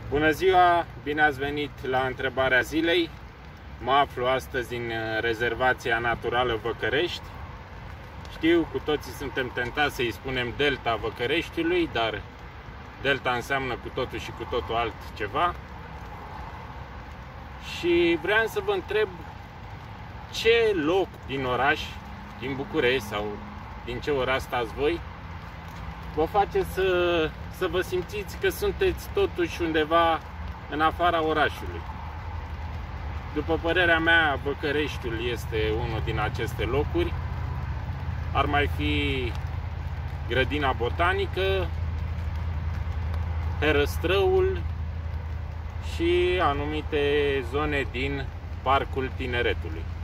Bună ziua! Bine ați venit la întrebarea zilei. Mă aflu astăzi în rezervația naturală Văcărești. Știu, cu toții suntem tentați să-i spunem Delta Văcăreștiului, dar Delta înseamnă cu totul și cu totul altceva. Și vreau să vă întreb ce loc din oraș, din București sau din ce oraș stați voi, vă face să vă simțiți că sunteți totuși undeva în afara orașului. După părerea mea, Văcăreștiul este unul din aceste locuri. Ar mai fi Grădina Botanică, Herăstrăul și anumite zone din Parcul Tineretului.